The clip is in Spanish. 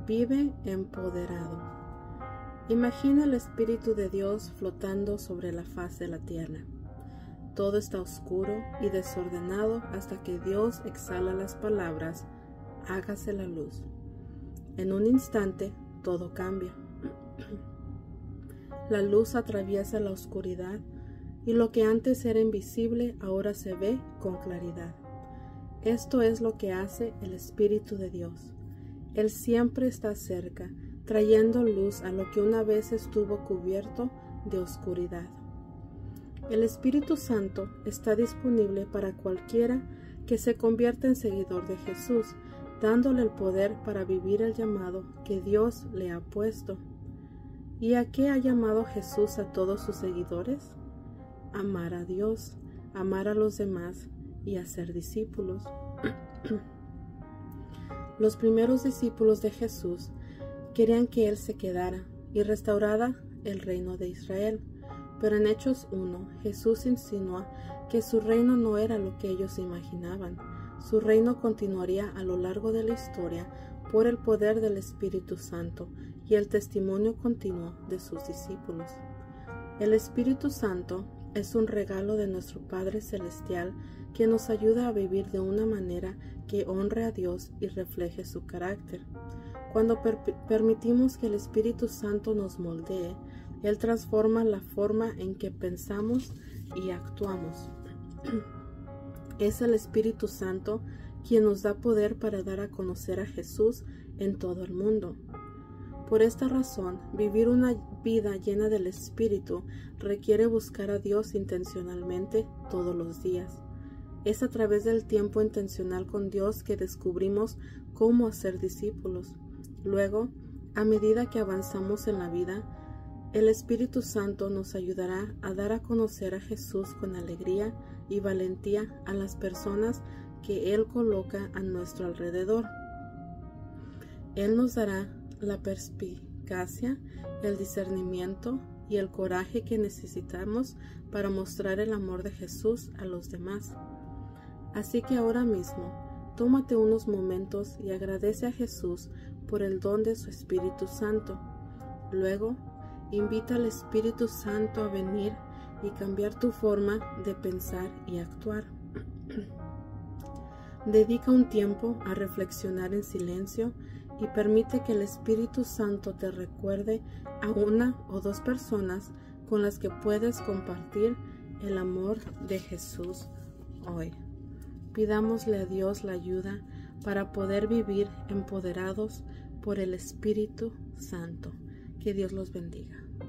Vive empoderado. Imagina el Espíritu de Dios flotando sobre la faz de la tierra. Todo está oscuro y desordenado hasta que Dios exhala las palabras: hágase la luz. En un instante, todo cambia. La luz atraviesa la oscuridad y lo que antes era invisible ahora se ve con claridad. Esto es lo que hace el Espíritu de Dios. Él siempre está cerca, trayendo luz a lo que una vez estuvo cubierto de oscuridad. El Espíritu Santo está disponible para cualquiera que se convierta en seguidor de Jesús, dándole el poder para vivir el llamado que Dios le ha puesto. ¿Y a qué ha llamado Jesús a todos sus seguidores? Amar a Dios, amar a los demás y a ser discípulos. Los primeros discípulos de Jesús querían que Él se quedara y restaurara el reino de Israel, pero en Hechos 1, Jesús insinúa que su reino no era lo que ellos imaginaban. Su reino continuaría a lo largo de la historia por el poder del Espíritu Santo y el testimonio continuo de sus discípulos. El Espíritu Santo es un regalo de nuestro Padre Celestial que nos ayuda a vivir de una manera que honre a Dios y refleje su carácter. Cuando permitimos que el Espíritu Santo nos moldee, Él transforma la forma en que pensamos y actuamos. Es el Espíritu Santo quien nos da poder para dar a conocer a Jesús en todo el mundo. Por esta razón, vivir una vida llena del Espíritu requiere buscar a Dios intencionalmente todos los días. Es a través del tiempo intencional con Dios que descubrimos cómo hacer discípulos. Luego, a medida que avanzamos en la vida, el Espíritu Santo nos ayudará a dar a conocer a Jesús con alegría y valentía a las personas que Él coloca a nuestro alrededor. Él nos dará la perspicacia, el discernimiento y el coraje que necesitamos para mostrar el amor de Jesús a los demás. Así que ahora mismo, tómate unos momentos y agradece a Jesús por el don de su Espíritu Santo. Luego, invita al Espíritu Santo a venir y cambiar tu forma de pensar y actuar. Dedica un tiempo a reflexionar en silencio y permite que el Espíritu Santo te recuerde a una o dos personas con las que puedes compartir el amor de Jesús hoy. Pidámosle a Dios la ayuda para poder vivir empoderados por el Espíritu Santo. Que Dios los bendiga.